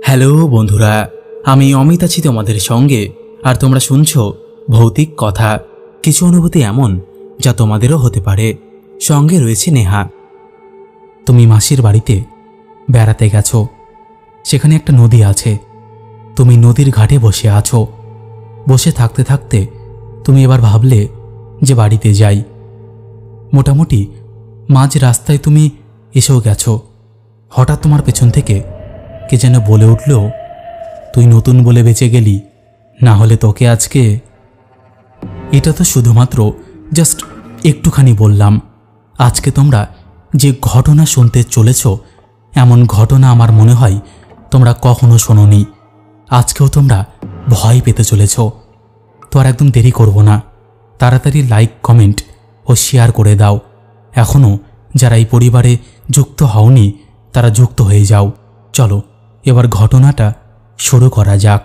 Hello বন্ধুরা, আমি অমিত আছি তোমাদের সঙ্গে। আর তোমরা শুনছো ভৌতিক কথা। কিছু অনুভূতি এমন যা তোমাদেরও হতে পারে। সঙ্গে রয়েছে নেহা। তুমি মাসির বাড়িতে বেড়াতে গেছো। সেখানে একটা নদী আছে। তুমি নদীর ঘাটে বসে আছো। বসে থাকতে থাকতে তুমি এবার ভাবলে যে বাড়িতে যাই। মোটামুটি মাঝ রাস্তায় তুমি এসেও গেছো। হঠাৎ তোমার পেছন থেকে কে যেন বলে উঠল, তুই নতুন বলে বেঁচে গেলি, না হলে তোকে আজকে। এটা তো শুধুমাত্র জাস্ট একটুখানি বললাম। আজকে তোমরা যে ঘটনা শুনতে চলেছ, এমন ঘটনা আমার মনে হয় তোমরা কখনো শোনোনি। আজকেও তোমরা ভয় পেতে চলেছ। তো আর একদম দেরি করব না, তাড়াতাড়ি লাইক, কমেন্ট ও শেয়ার করে দাও। এখনও যারা এই পরিবারে যুক্ত হওনি তারা যুক্ত হয়ে যাও। চলো এবার ঘটনাটা শুরু করা যাক।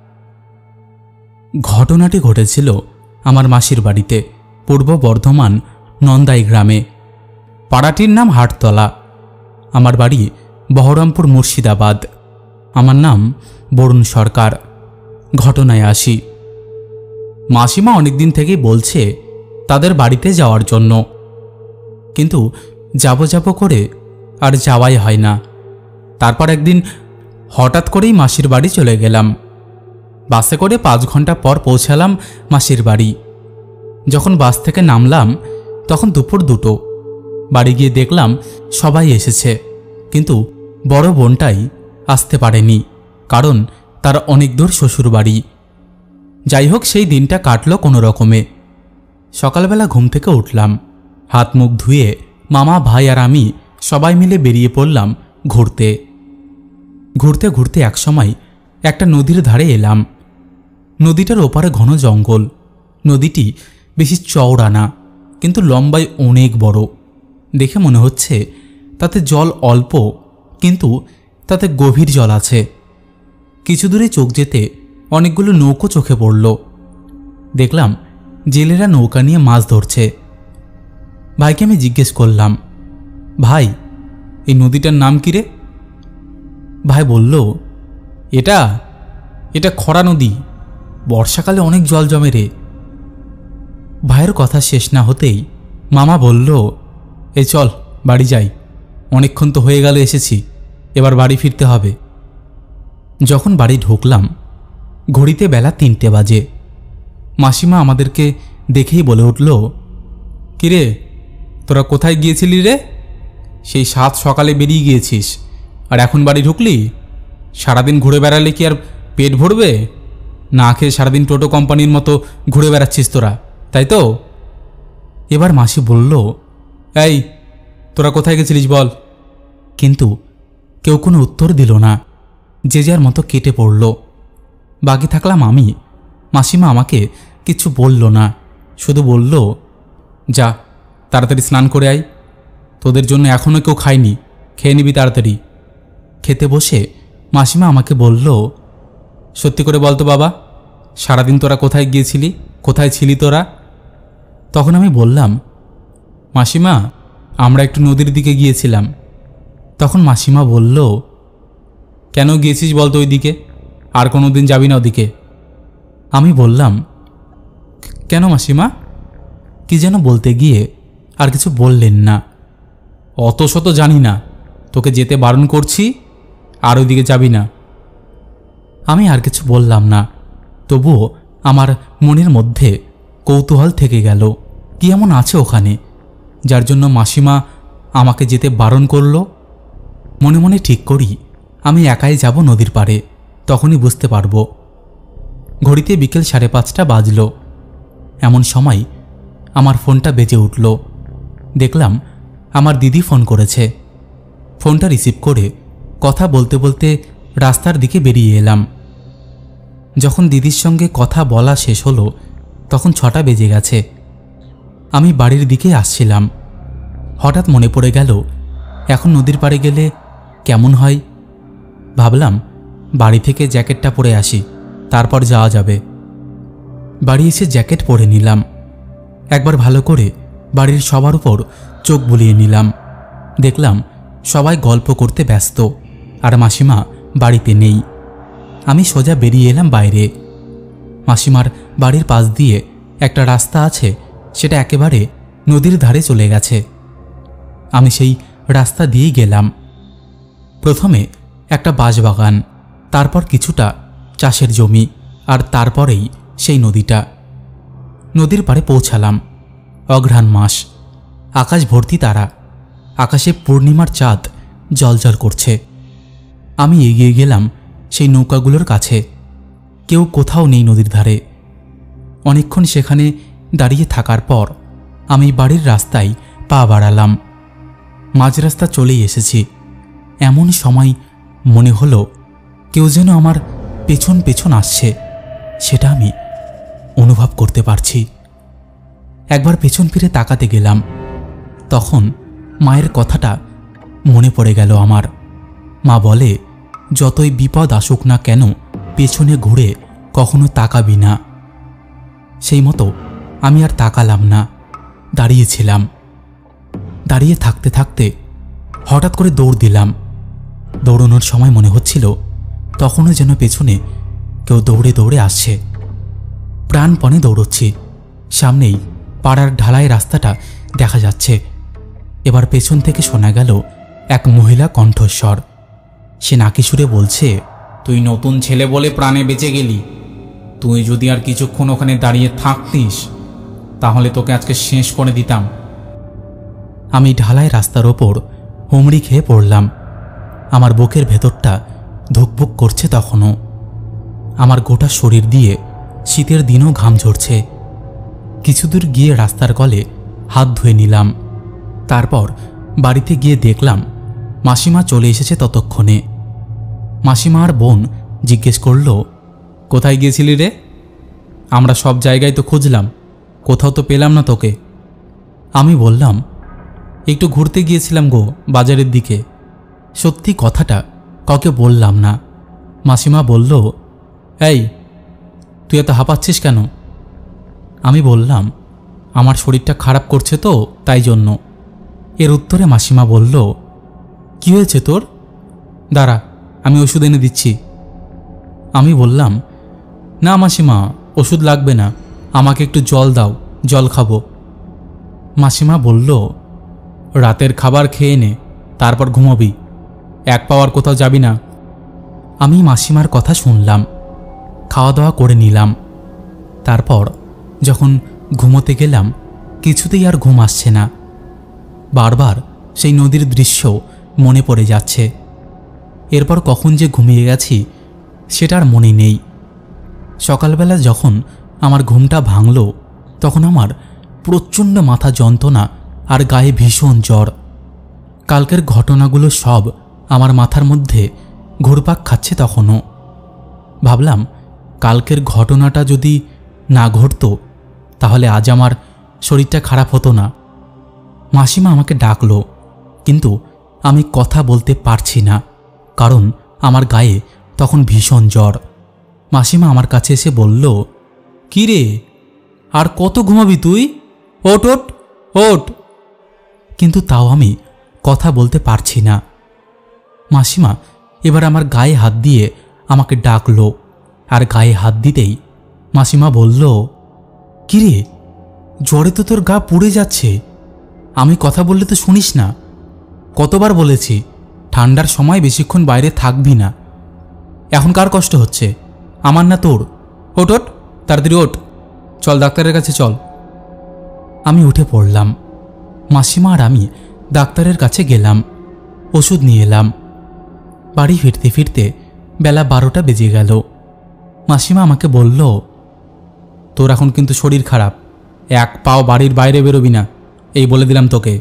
ঘটনাটি ঘটেছিল আমার মাসির বাড়িতে, পূর্ব বর্ধমান নন্দাই গ্রামে। পাড়াটির নাম হাটতলা। আমার বাড়ি বহরমপুর, মুর্শিদাবাদ। আমার নাম বরুণ সরকার। ঘটনায় আসি। মাসিমা অনেকদিন থেকেই বলছে তাদের বাড়িতে যাওয়ার জন্য, কিন্তু যাব করে আর যাওয়াই হয় না। তারপর একদিন হঠাৎ করেই মাসির বাড়ি চলে গেলাম। বাসে করে 5 ঘন্টা পর পৌঁছালাম মাসির বাড়ি। যখন বাস থেকে নামলাম তখন দুপুর 2টো। বাড়ি গিয়ে দেখলাম সবাই এসেছে, কিন্তু বড় বোনটাই আসতে পারেনি, কারণ তার অনেক দূর শ্বশুর বাড়ি। যাই হোক, সেই দিনটা কাটলো কোনো রকমে। সকালবেলা ঘুম থেকে উঠলাম, হাত মুখ ধুয়ে মামা, ভাই আর আমি সবাই মিলে বেরিয়ে পড়লাম ঘুরতে। ঘুরতে ঘুরতে একসময় একটা নদীর ধারে এলাম। নদীটার ওপারে ঘন জঙ্গল। নদীটি বেশি চওড়া না, কিন্তু লম্বায় অনেক বড়। দেখে মনে হচ্ছে তাতে জল অল্প, কিন্তু তাতে গভীর জল আছে। কিছু দূরে চোখ যেতে অনেকগুলো নৌকো চোখে পড়ল। দেখলাম জেলেরা নৌকা নিয়ে মাছ ধরছে। ভাইকে আমি জিজ্ঞেস করলাম, ভাই এই নদীটার নাম কি রে? ভাই বলল, এটা খরা নদী, বর্ষাকালে অনেক জল জমে রে। ভাইয়ের কথা শেষ না হতেই মামা বলল, এই চল বাড়ি যাই, অনেকক্ষণ তো হয়ে গেল এসেছি, এবার বাড়ি ফিরতে হবে। যখন বাড়ি ঢুকলাম ঘড়িতে বেলা 3টে বাজে। মাসিমা আমাদেরকে দেখেই বলে উঠল, কিরে তোরা কোথায় গিয়েছিলি রে? সেই 7 সকালে বেরিয়ে গিয়েছিস, আর এখন বাড়ি ঢুকলি? সারাদিন ঘুরে বেড়ালে কি আর পেট ভরবে? না খেয়ে সারাদিন টোটো কোম্পানির মতো ঘুরে বেড়াচ্ছিস তোরা, তাই তো? এবার মাসি বলল, এই তোরা কোথায় গেছিলিস বল। কিন্তু কেউ কোনো উত্তর দিল না, যে যার মতো কেটে পড়ল। বাকি থাকলাম আমি। মাসিমা আমাকে কিছু বলল না, শুধু বলল, যা তাড়াতাড়ি স্নান করে আয়, তোদের জন্য এখনও কেউ খায়নি, খেয়ে নিবি তাড়াতাড়ি। খেতে বসে মাসিমা আমাকে বলল, সত্যি করে বলতো বাবা, সারাদিন তোরা কোথায় গিয়েছিলি, কোথায় ছিলি তোরা? তখন আমি বললাম, মাসিমা আমরা একটু নদীর দিকে গিয়েছিলাম। তখন মাসিমা বলল, কেন গিয়েছিস বলতো ওই দিকে? আর কোনো দিন যাবি না ওদিকে? আমি বললাম, কেন মাসিমা? কি যেন বলতে গিয়ে আর কিছু বললেন না। অত শত জানি না, তোকে যেতে বারণ করছি, আর ওইদিকে যাবি না। আমি আর কিছু বললাম না, তবুও আমার মনের মধ্যে কৌতূহল থেকে গেল, কি এমন আছে ওখানে যার জন্য মাসিমা আমাকে যেতে বারণ করল। মনে মনে ঠিক করি আমি একাই যাব নদীর পাড়ে, তখনই বুঝতে পারব। ঘড়িতে বিকেল 5:30 বাজল। এমন সময় আমার ফোনটা বেজে উঠল। দেখলাম আমার দিদি ফোন করেছে। ফোনটা রিসিভ করে কথা বলতে বলতে রাস্তার দিকে বেরিয়ে এলাম। যখন দিদির সঙ্গে কথা বলা শেষ হলো তখন 6টা বেজে গেছে। আমি বাড়ির দিকে আসছিলাম। হঠাৎ মনে পড়ে গেল, এখন নদীর পাড়ে গেলে কেমন হয়। ভাবলাম বাড়ি থেকে জ্যাকেটটা পরে আসি, তারপর যাওয়া যাবে। বাড়ি এসে জ্যাকেট পরে নিলাম। একবার ভালো করে বাড়ির সবার উপর চোখ বুলিয়ে নিলাম। দেখলাম সবাই গল্প করতে ব্যস্ত, আর মাসিমা বাড়িতে নেই। আমি সোজা বেরিয়ে এলাম বাইরে। মাসিমার বাড়ির পাশ দিয়ে একটা রাস্তা আছে, সেটা একেবারে নদীর ধারে চলে গেছে। আমি সেই রাস্তা দিয়েই গেলাম। প্রথমে একটা বাঁশবাগান, তারপর কিছুটা চাষের জমি, আর তারপরেই সেই নদীটা। নদীর পাড়ে পৌঁছালাম। অঘ্রাণ মাস, আকাশ ভর্তি তারা, আকাশে পূর্ণিমার চাঁদ জ্বলজ্বল করছে। আমি এগিয়ে গেলাম সেই নৌকাগুলোর কাছে। কেউ কোথাও নেই নদীর ধারে। অনেকক্ষণ সেখানে দাঁড়িয়ে থাকার পর আমি বাড়ির রাস্তায় পা বাড়ালাম। মাঝ রাস্তা চলেই এসেছি। এমন সময় মনে হলো কেউ যেন আমার পেছন পেছন আসছে, সেটা আমি অনুভব করতে পারছি। একবার পেছন ফিরে তাকাতে গেলাম, তখন মায়ের কথাটা মনে পড়ে গেল আমার। মা বলে, যতই বিপদ আসুক না কেন পেছনে ঘুরে কখনো তাকাবি না। সেই মতো আমি আর তাকালাম না, দাঁড়িয়েছিলাম। দাঁড়িয়ে থাকতে থাকতে হঠাৎ করে দৌড় দিলাম। দৌড়ানোর সময় মনে হচ্ছিল তখনও যেন পেছনে কেউ দৌড়ে দৌড়ে আসছে। প্রাণপণে দৌড়চ্ছি। সামনেই পাড়ার ঢালাই রাস্তাটা দেখা যাচ্ছে। এবার পেছন থেকে শোনা গেল এক মহিলা কণ্ঠস্বর। সে নাকি সুরে বলছে, তুই নতুন ছেলে বলে প্রাণে বেঁচে গেলি। তুই যদি আর কিছুক্ষণ ওখানে দাঁড়িয়ে থাকতিস তাহলে তোকে আজকে শেষ করে দিতাম। আমি ঢালাই রাস্তার ওপর হুমড়ি খেয়ে পড়লাম। আমার বুকের ভেতরটা ধুকভুক করছে তখনও। আমার গোটা শরীর দিয়ে শীতের দিনও ঘাম ঝরছে। কিছু দূর গিয়ে রাস্তার কলে হাত ধুয়ে নিলাম। তারপর বাড়িতে গিয়ে দেখলাম মাসিমা চলে এসেছে ততক্ষণে। মাসিমা আর বোন জিজ্ঞেস করল, কোথায় গিয়েছিলি রে? আমরা সব জায়গায় তো খুঁজলাম, কোথাও তো পেলাম না তোকে। আমি বললাম, একটু ঘুরতে গিয়েছিলাম গো, বাজারের দিকে। সত্যি কথাটা কাউকে বললাম না। মাসিমা বলল, এই তুই এত হাঁপাচ্ছিস কেন? আমি বললাম, আমার শরীরটা খারাপ করছে তো, তাই জন্য। এর উত্তরে মাসিমা বলল, কি হয়েছে তোর? দাঁড়া, আমি ওষুধ এনে দিচ্ছি। আমি বললাম, না মাসিমা, ওষুধ লাগবে না, আমাকে একটু জল দাও, জল খাবো। মাসিমা বলল, রাতের খাবার খেয়ে নে, তারপর ঘুমোবি। এক পাওয়ার কোথাও যাবি না। আমি মাসিমার কথা শুনলাম, খাওয়া দাওয়া করে নিলাম। তারপর যখন ঘুমোতে গেলাম কিছুতেই আর ঘুম আসছে না। বারবার সেই নদীর দৃশ্য মনে পড়ে যাচ্ছে। এরপর কখন যে ঘুমিয়ে গেছি সেটা আর মনে নেই। সকালবেলা যখন আমার ঘুমটা ভাঙল তখন আমার প্রচণ্ড মাথা যন্ত্রণা আর গায়ে ভীষণ জ্বর। কালকের ঘটনাগুলো সব আমার মাথার মধ্যে ঘুরপাক খাচ্ছে তখনও। ভাবলাম, কালকের ঘটনাটা যদি না ঘটতো তাহলে আজ আমার শরীরটা খারাপ হতো না। মাসিমা আমাকে ডাকলো, কিন্তু আমি কথা বলতে পারছি না, কারণ আমার গায়ে তখন ভীষণ জ্বর। মাসিমা আমার কাছে এসে বলল, কি রে, আর কত ঘুমাবি তুই? ওঠ ওঠ ওঠ। কিন্তু তাও আমি কথা বলতে পারছি না। মাসিমা এবার আমার গায়ে হাত দিয়ে আমাকে ডাকলো, আর গায়ে হাত দিতেই মাসিমা বলল, কি রে, জ্বরে তো তোর গা পুড়ে যাচ্ছে। আমি কথা বললে তো শুনিস না। কতবার বলেছি ঠান্ডার সময় বেশিক্ষণ বাইরে থাকবি না। এখন কার কষ্ট হচ্ছে, আমার না তোর? ওঠ ওঠ, তাড়াতাড়ি ওঠ, চল ডাক্তারের কাছে চল। আমি উঠে পড়লাম। মাসিমা আর আমি ডাক্তারের কাছে গেলাম, ওষুধ নিয়ে এলাম। বাড়ি ফিরতে ফিরতে বেলা 12টা বেজে গেল। মাসিমা আমাকে বলল, তোর এখন কিন্তু শরীর খারাপ, এক পাও বাড়ির বাইরে বেরোবি না, এই বলে দিলাম তোকে।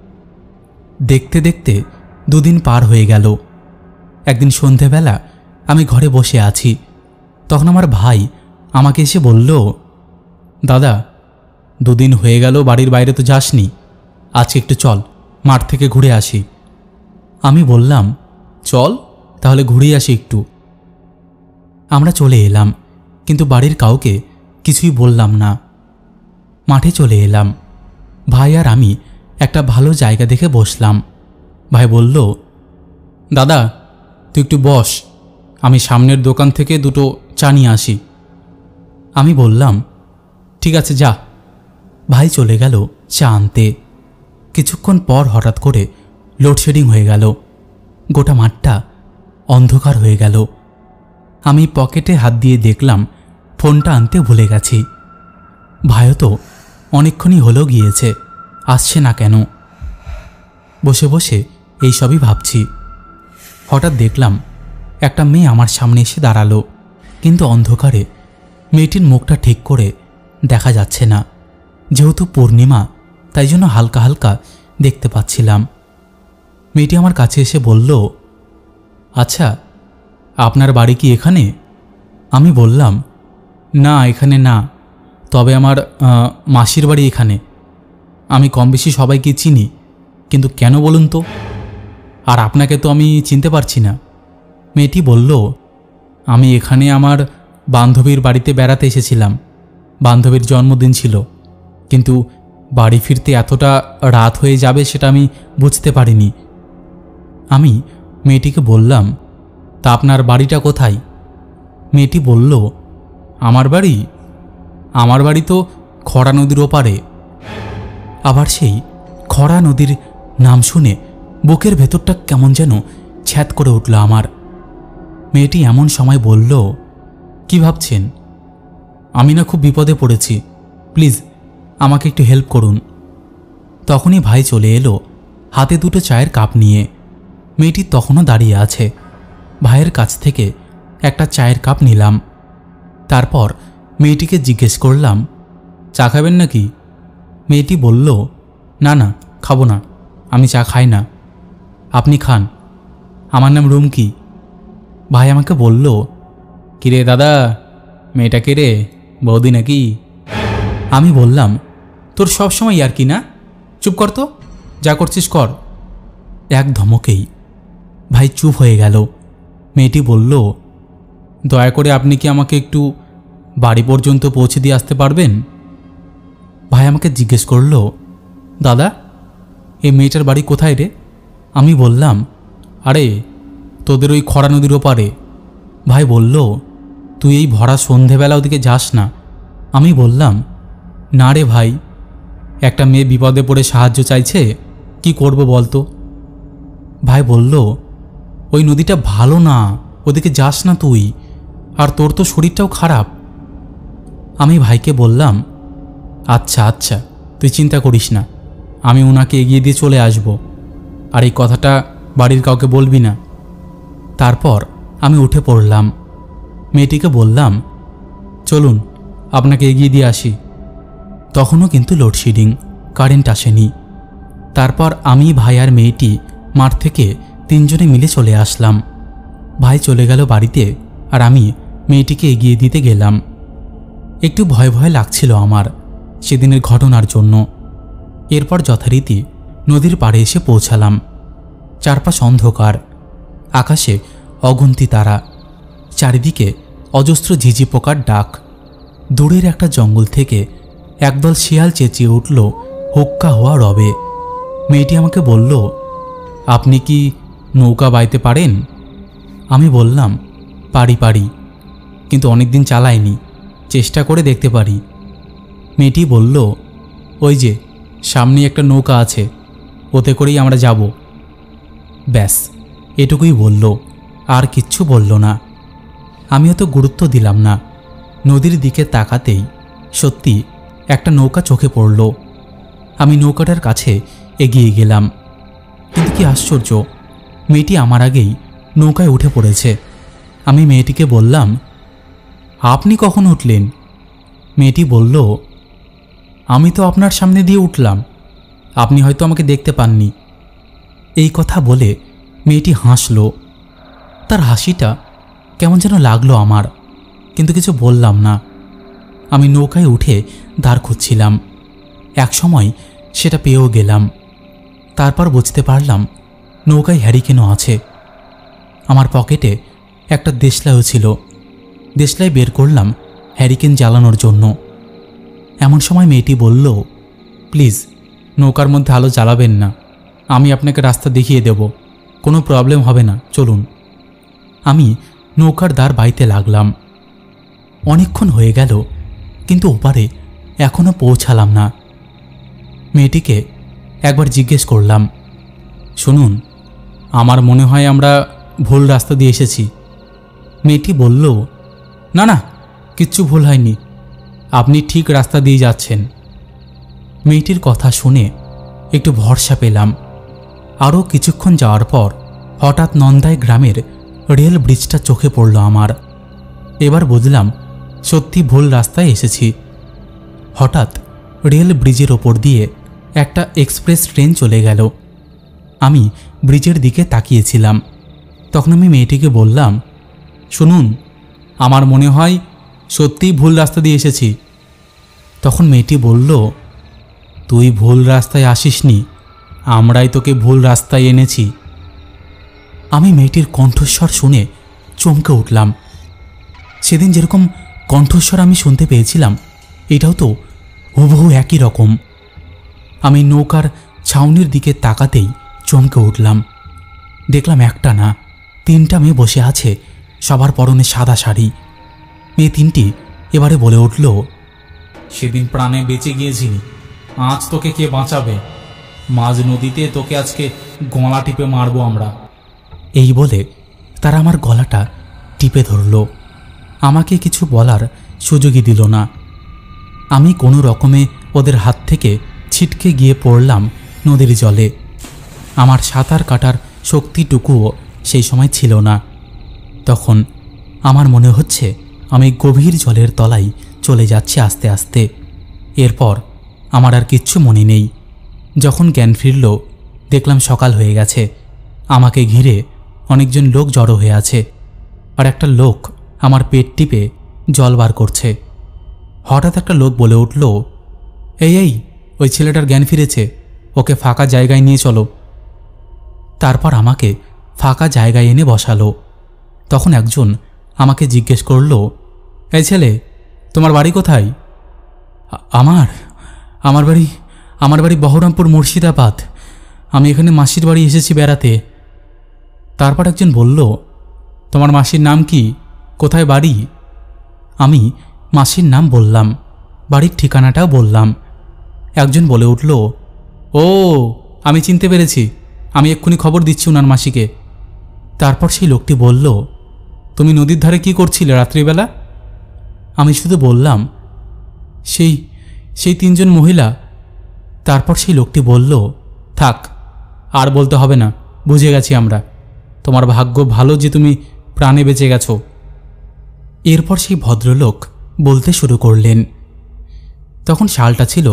দেখতে দেখতে 2 দিন পার হয়ে গেল। একদিন সন্ধেবেলা আমি ঘরে বসে আছি, তখন আমার ভাই আমাকে এসে বলল, দাদা, 2 দিন হয়ে গেল বাড়ির বাইরে তো যাসনি, আজকে একটু চল মাঠ থেকে ঘুরে আসি। আমি বললাম, চল তাহলে ঘুরে আসি একটু। আমরা চলে এলাম, কিন্তু বাড়ির কাউকে কিছুই বললাম না। মাঠে চলে এলাম। ভাই আর আমি একটা ভালো জায়গা দেখে বসলাম। ভাই বলল, দাদা তুই একটু বস, আমি সামনের দোকান থেকে দুটো চা নিয়ে আসি। আমি বললাম, ঠিক আছে যা। ভাই চলে গেল চা আনতে। কিছুক্ষণ পর হঠাৎ করে লোডশেডিং হয়ে গেল। গোটা মাঠটা অন্ধকার হয়ে গেল। আমি পকেটে হাত দিয়ে দেখলাম ফোনটা আনতে ভুলে গেছি। ভাইও তো অনেকক্ষণই হলো গিয়েছে, আসছে না কেন। বসে বসে এইসবই ভাবছি। হঠাৎ দেখলাম একটা মেয়ে আমার সামনে এসে দাঁড়ালো, কিন্তু অন্ধকারে মেয়েটির মুখটা ঠিক করে দেখা যাচ্ছে না। যেহেতু পূর্ণিমা, তাই জন্য হালকা হালকা দেখতে পাচ্ছিলাম। মেয়েটি আমার কাছে এসে বলল, আচ্ছা আপনার বাড়ি কি এখানে? আমি বললাম, না এখানে না, তবে আমার মাসির বাড়ি এখানে। আমি কম বেশি সবাইকে চিনি, কিন্তু কেন বলুন তো? আর আপনাকে তো আমি চিনতে পারছি না। মেয়েটি বলল, আমি এখানে আমার বান্ধবীর বাড়িতে বেড়াতে এসেছিলাম। বান্ধবীর জন্মদিন ছিল, কিন্তু বাড়ি ফিরতে এতটা রাত হয়ে যাবে সেটা আমি বুঝতে পারিনি। আমি মেয়েটিকে বললাম, তা আপনার বাড়িটা কোথায়? মেয়েটি বলল, আমার বাড়ি তো খরা নদীর ওপারে। আবার সেই খরা নদীর নাম শুনে বুকের ভেতরটা কেমন যেন ছ্যাদ করে উঠল আমার। মেয়েটি এমন সময় বলল, কি ভাবছেন? আমি না খুব বিপদে পড়েছি, প্লিজ আমাকে একটু হেল্প করুন। তখনই ভাই চলে এলো হাতে দুটো চায়ের কাপ নিয়ে। মেয়েটি তখনও দাঁড়িয়ে আছে। ভাইয়ের কাছ থেকে একটা চায়ের কাপ নিলাম। তারপর মেয়েটিকে জিজ্ঞেস করলাম, চা খাবেন নাকি? মেয়েটি বলল, না না খাবো না, আমি চা খাই না। আপনি খান, আমার নাম রুমকি। ভাই আমাকে বলল, কিরে দাদা, মেয়েটা কে রে, বৌদি নাকি? আমি বললাম, তোর সব সময় আর কি না, চুপ কর তো, যা করছিস কর। এক ধমকেই ভাই চুপ হয়ে গেল। মেয়েটি বলল, দয়া করে আপনি কি আমাকে একটু বাড়ি পর্যন্ত পৌঁছে দিয়ে আসতে পারবেন? ভাই আমাকে জিজ্ঞেস করল, দাদা এই মেয়েটার বাড়ি কোথায় রে? আমি বললাম, আরে তোদের ওই খরা নদীর ওপারে। ভাই বলল, তুই এই ভরা সন্ধেবেলা ওদিকে যাস না। আমি বললাম, না রে ভাই, একটা মেয়ে বিপদে পড়ে সাহায্য চাইছে, কি করব বলতো? ভাই বলল, ওই নদীটা ভালো না, ওদিকে যাস না তুই, আর তোর তো শরীরটাও খারাপ। আমি ভাইকে বললাম, আচ্ছা আচ্ছা তুই চিন্তা করিস না, আমি ওনাকে এগিয়ে দিয়ে চলে আসব, আর এই কথাটা বাড়ির কাউকে বলবি না। তারপর আমি উঠে পড়লাম। মেয়েটিকে বললাম, চলুন আপনাকে এগিয়ে দিয়ে আসি। তখনও কিন্তু লোডশেডিং, কারেন্ট আসেনি। তারপর আমি, ভাই আর মেয়েটি মাঠ থেকে তিনজনে মিলে চলে আসলাম। ভাই চলে গেল বাড়িতে, আর আমি মেয়েটিকে এগিয়ে দিতে গেলাম। একটু ভয় ভয় লাগছিল আমার সেদিনের ঘটনার জন্য। এরপর যথারীতি নদীর পাড়ে এসে পৌঁছালাম। চারপাশ অন্ধকার, আকাশে অগুন্তি তারা, চারিদিকে অজস্র ঝিঝি পোকার ডাক। দূরের একটা জঙ্গল থেকে একদল শিয়াল চেঁচিয়ে উঠল হুক্কা হওয়া রবে। মেয়েটি আমাকে বলল, আপনি কি নৌকা বাইতে পারেন? আমি বললাম, পারি, কিন্তু অনেকদিন চালাইনি, চেষ্টা করে দেখতে পারি। মেয়েটি বলল, ওই যে সামনে একটা নৌকা আছে, ওতে করেই আমরা যাব। ব্যাস এটুকুই বলল, আর কিচ্ছু বলল না। আমিও তো গুরুত্ব দিলাম না। নদীর দিকে তাকাতেই সত্যি একটা নৌকা চোখে পড়ল। আমি নৌকাটার কাছে এগিয়ে গেলাম, কিন্তু কি আশ্চর্য, মেয়েটি আমার আগেই নৌকায় উঠে পড়েছে। আমি মেয়েটিকে বললাম, আপনি কখন উঠলেন? মেয়েটি বলল, আমি তো আপনার সামনে দিয়ে উঠলাম, আপনি হয়তো আমাকে দেখতে পাননি। এই কথা বলে মেয়েটি হাসল। তার হাসিটা কেমন যেন লাগলো আমার, কিন্তু কিছু বললাম না। আমি নৌকায় উঠে দাঁড় খুঁজছিলাম। এক সময় সেটা পেয়েও গেলাম। তারপর বুঝতে পারলাম নৌকায় হ্যারিকেনও আছে। আমার পকেটে একটা দেশলাইও ছিল। দেশলাই বের করলাম হ্যারিকেন জ্বালানোর জন্য। এমন সময় মেয়েটি বলল, প্লিজ নৌকার মধ্যে আলো জ্বালাবেন না, আমি আপনাকে রাস্তা দেখিয়ে দেব, কোনো প্রবলেম হবে না, চলুন। আমি নৌকার দ্বার বাইতে লাগলাম। অনেকক্ষণ হয়ে গেল, কিন্তু ওপারে এখনো পৌঁছালাম না। মেয়েটিকে একবার জিজ্ঞেস করলাম, শুনুন, আমার মনে হয় আমরা ভুল রাস্তা দিয়ে এসেছি। মেয়েটি বলল, না না, কিচ্ছু ভুল হয়নি, আপনি ঠিক রাস্তা দিয়ে যাচ্ছেন। মেয়েটির কথা শুনে একটু ভরসা পেলাম। আরও কিছুক্ষণ যাওয়ার পর হঠাৎ নন্দাই গ্রামের রেল ব্রিজটা চোখে পড়ল আমার। এবার বুঝলাম সত্যি ভুল রাস্তায় এসেছি। হঠাৎ রেল ব্রিজের ওপর দিয়ে একটা এক্সপ্রেস ট্রেন চলে গেল। আমি ব্রিজের দিকে তাকিয়েছিলাম। তখন আমি মেয়েটিকে বললাম, শুনুন, আমার মনে হয় সত্যিই ভুল রাস্তা দিয়ে এসেছি। তখন মেয়েটি বলল, তুই ভুল রাস্তায় আসিসনি, আমরাই তোকে ভুল রাস্তায় এনেছি। আমি মেয়েটির কণ্ঠস্বর শুনে চমকে উঠলাম। সেদিন যেরকম কণ্ঠস্বর আমি শুনতে পেয়েছিলাম, এটাও তো হুবহু একই রকম। আমি নৌকার ছাউনির দিকে তাকাতেই চমকে উঠলাম। দেখলাম একটা না, 3টা মেয়ে বসে আছে, সবার পরনে সাদা শাড়ি। মেয়ে 3টি এবারে বলে উঠল, সেদিন প্রাণে বেঁচে গিয়েছিলি, আজ তোকে কে বাঁচাবে? মাঝ নদীতে তোকে আজকে গলা টিপে মারবো আমরা। এই বলে তারা আমার গলাটা টিপে ধরল। আমাকে কিছু বলার সুযোগই দিল না। আমি কোনো রকমে ওদের হাত থেকে ছিটকে গিয়ে পড়লাম নদীর জলে। আমার সাঁতার কাটার শক্তিটুকুও সেই সময় ছিল না। তখন আমার মনে হচ্ছে আমি গভীর জলের তলায় চলে যাচ্ছি আস্তে আস্তে। এরপর আমার আর কিচ্ছু মনে নেই। যখন জ্ঞান ফিরল, দেখলাম সকাল হয়ে গেছে। আমাকে ঘিরে অনেকজন লোক জড়ো হয়ে আছে, আর একটা লোক আমার পেট টিপে জল বার করছে। হঠাৎ একটা লোক বলে উঠল, এই ওই ছেলেটার জ্ঞান ফিরেছে, ওকে ফাঁকা জায়গায় নিয়ে চলো। তারপর আমাকে ফাঁকা জায়গায় এনে বসালো। তখন একজন আমাকে জিজ্ঞেস করল, এই ছেলে, তোমার বাড়ি কোথায়? আমার বাড়ি বহরমপুর, মুর্শিদাবাদ। আমি এখানে মাসির বাড়ি এসেছি বেড়াতে। তারপর একজন বলল, তোমার মাসির নাম কি, কোথায় বাড়ি? আমি মাসির নাম বললাম, বাড়ির ঠিকানাটাও বললাম। একজন বলে উঠল, ও, আমি চিনতে পেরেছি, আমি এক্ষুনি খবর দিচ্ছি ওনার মাসিকে। তারপর সেই লোকটি বলল, তুমি নদীর ধারে কি করছিলে রাত্রিবেলা? আমি শুধু বললাম, সেই 3জন মহিলা। তারপর সেই লোকটি বলল, থাক, আর বলতে হবে না, বুঝে গেছি আমরা। তোমার ভাগ্য ভালো যে তুমি প্রাণে বেঁচে গেছো। এরপর সেই ভদ্রলোক বলতে শুরু করলেন, তখন সালটা ছিল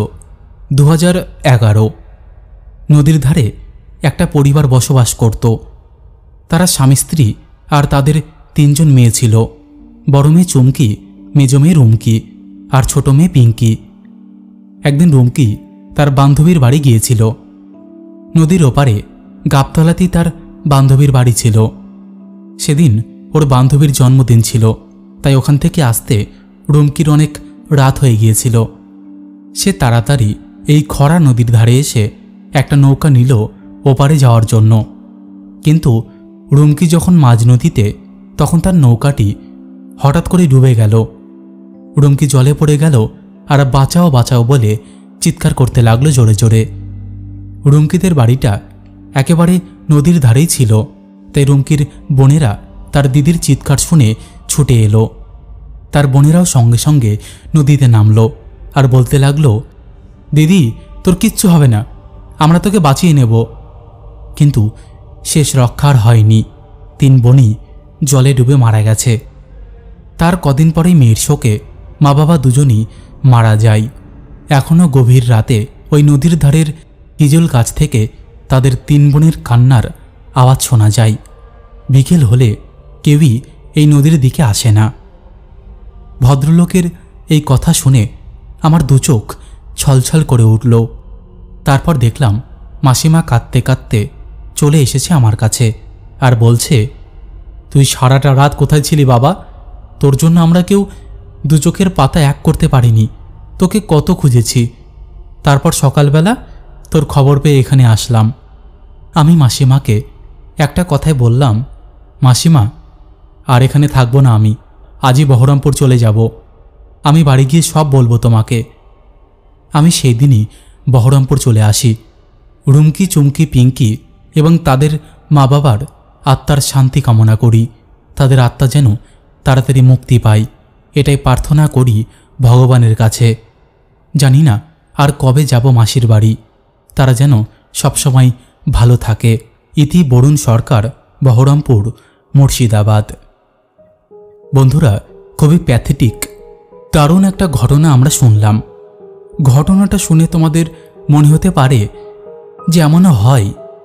2011। নদীর ধারে একটা পরিবার বসবাস করত। তারা স্বামী স্ত্রী আর তাদের 3জন মেয়ে ছিল। বড় মেয়ে চুমকি, মেজ মেয়ে রুমকি আর ছোট মেয়ে পিঙ্কি। একদিন রুমকি তার বান্ধবীর বাড়ি গিয়েছিল। নদীর ওপারে গাবতলাতেই তার বান্ধবীর বাড়ি ছিল। সেদিন ওর বান্ধবীর জন্মদিন ছিল, তাই ওখান থেকে আসতে রুমকির অনেক রাত হয়ে গিয়েছিল। সে তাড়াতাড়ি এই খরা নদীর ধারে এসে একটা নৌকা নিল ওপারে যাওয়ার জন্য। কিন্তু রুমকি যখন মাঝ নদীতে, তখন তার নৌকাটি হঠাৎ করে ডুবে গেল। রুমকি জলে পড়ে গেল আর বাঁচাও বাঁচাও বলে চিৎকার করতে লাগলো জোরে জোরে। রুমকিদের বাড়িটা একেবারে নদীর ধারেই ছিল, তাই রুমকির বোনেরা তার দিদির চিৎকার শুনে ছুটে এলো। তার বোনেরাও সঙ্গে সঙ্গে নদীতে নামলো আর বলতে লাগলো, দিদি, তোর কিচ্ছু হবে না, আমরা তোকে বাঁচিয়ে নেব। কিন্তু শেষ রক্ষার হয়নি। 3 বোনই জলে ডুবে মারা গেছে। তার কদিন পরেই মেয়ের শোকে মা বাবা দুজনই মারা যায়। এখনও গভীর রাতে ওই নদীর ধারের হিজল গাছ থেকে তাদের 3 বোনের কান্নার আওয়াজ শোনা যায়। বিকেল হলে কেউই এই নদীর দিকে আসে না। ভদ্রলোকের এই কথা শুনে আমার 2 চোখ ছলছল করে উঠল। তারপর দেখলাম মাসিমা কাঁদতে কাঁদতে চলে এসেছে আমার কাছে আর বলছে, তুই সারাটা রাত কোথায় ছিলি বাবা? তোর জন্য আমরা কেউ 2 চোখের পাতা এক করতে পারিনি, তোকে কত খুঁজেছি। তারপর সকালবেলা তোর খবর পেয়ে এখানে আসলাম। আমি মাসিমাকে একটা কথাই বললাম, মাসিমা, আর এখানে থাকবো না আমি, আজই বহরমপুর চলে যাব। আমি বাড়ি গিয়ে সব বলবো তোমাকে। আমি সেই দিনই বহরমপুর চলে আসি। রুমকি, চুমকি, পিঙ্কি এবং তাদের মা বাবার আত্মার শান্তি কামনা করি। তাদের আত্মা যেন তাড়াতাড়ি মুক্তি পায়, এটাই প্রার্থনা করি ভগবানের কাছে। জানি না আর কবে যাব মাসির বাড়ি। তারা যেন সবসময় ভালো থাকে। ইতি বরুণ সরকার, বহরমপুর, মুর্শিদাবাদ। বন্ধুরা, খুবই প্যাথেটিক দারুণ একটা ঘটনা আমরা শুনলাম। ঘটনাটা শুনে তোমাদের মনে হতে পারে যে এমনও হয়,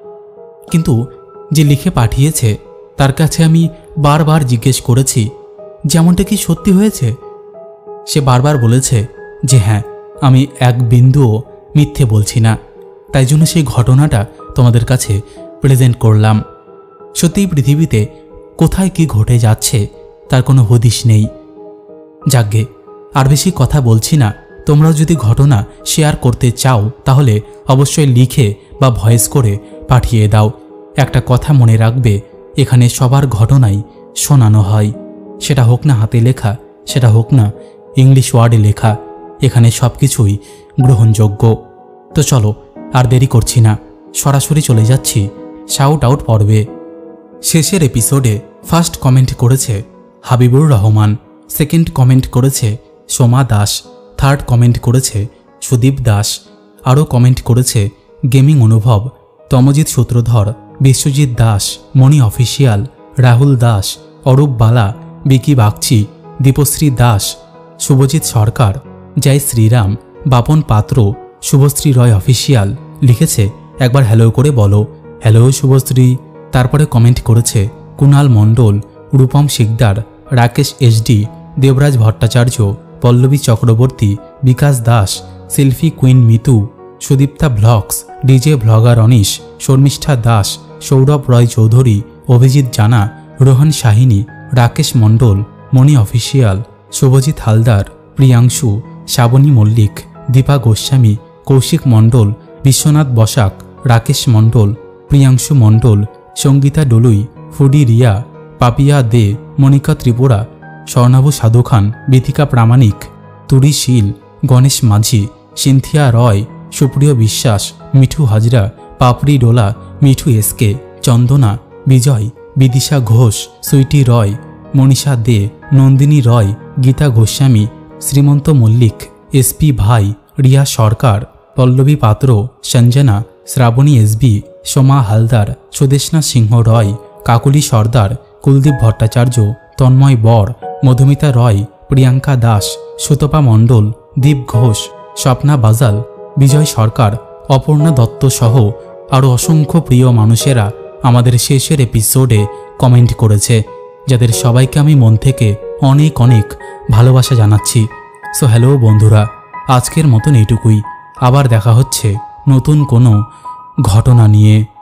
কিন্তু যে লিখে পাঠিয়েছে তার কাছে আমি বারবার জিজ্ঞেস করেছি যেমনটা কি সত্যি হয়েছে। সে বারবার বলেছে যে হ্যাঁ, আমি এক বিন্দুও মিথ্যে বলছি না। তাই জন্য সেই ঘটনাটা তোমাদের কাছে প্রেজেন্ট করলাম। সত্যিই পৃথিবীতে কোথায় কি ঘটে যাচ্ছে তার কোনো হদিশ নেই। যাকগে, আর বেশি কথা বলছি না। তোমরাও যদি ঘটনা শেয়ার করতে চাও তাহলে অবশ্যই লিখে বা ভয়েস করে পাঠিয়ে দাও। একটা কথা মনে রাখবে, এখানে সবার ঘটনাই শোনানো হয়। সেটা হোক না হাতে লেখা, সেটা হোক না ইংলিশ ওয়ার্ডে লেখা, এখানে সব কিছুই গ্রহণযোগ্য। তো চলো আর দেরি করছি না, সরাসরি চলে যাচ্ছি শাউট আউট পর্বে। শেষের এপিসোডে ফার্স্ট কমেন্ট করেছে হাবিবুর রহমান, সেকেন্ড কমেন্ট করেছে সোমা দাস, থার্ড কমেন্ট করেছে সুদীপ দাস, আরও কমেন্ট করেছে গেমিং অনুভব, তমজিৎ সূত্রধর, বিশ্বজিৎ দাস, মণি অফিসিয়াল, রাহুল দাস, অরূপ বালা, বিকি বাগচি, দীপশ্রী দাস, শুভজিৎ সরকার, জয় শ্রীরাম, বাপন পাত্র, শুভশ্রী রয় অফিসিয়াল লিখেছে একবার হ্যালো করে বলো। হ্যালো শুভশ্রী। তারপরে কমেন্ট করেছে Kunal Mondal, Rupam Sikdar, Rakesh SD, Debraj Bhattacharya, Pallavi Chakraborty, Bikash Das, selfie queen Mitu, Sudipta blogs, DJ blogger Anish, Sharmistha Das, Sourav Roy Chowdhury, Abhijit Jana, Rohan Shahini, Rakesh Mondal, Moni official, Subhajit Halder, Priyanshu, Srabani Mallick, Dipa Goswami, Kaushik Mondal, Biswanath Basak, Rakesh Mondal, Priyanshu Mondal, Sangeeta Doloi, foodie Riya, Papiya De, Monika Tripura, Swarnabhu Sadhu Khan, Bithika প্রামাণিক, তুরি শীল, গণেশ মাঝি, Cynthia Roy, Supriyo Biswas, Mithu Hazra, Papri Dola, Mithu SK, Chandana, Bijoy, Bidisha Ghosh, Sweety Roy, Manisha De, Nandini Roy, Geeta Goswami, Srimanta Mallick, SP ভাই, রিয়া সরকার, পল্লবী পাত্র, সঞ্জনা, শ্রাবণী এসবি, সোমা হালদার, সুদেশনা সিংহ রয়, কাকুলি সর্দার, কুলদীপ ভট্টাচার্য, তন্ময় বর, মধুমিতা রয়, প্রিয়াঙ্কা দাস, সুতপা মণ্ডল, দীপ ঘোষ, স্বপ্না বাজাল, বিজয় সরকার, অপর্ণা দত্ত সহ আরও অসংখ্য প্রিয় মানুষেরা আমাদের শেষের এপিসোডে কমেন্ট করেছে, যাদের সবাইকে আমি মন থেকে অনেক অনেক ভালোবাসা জানাচ্ছি। সো হ্যালো বন্ধুরা, আজকের মতন এইটুকুই। আবার দেখা হচ্ছে নতুন কোনো ঘটনা নিয়ে।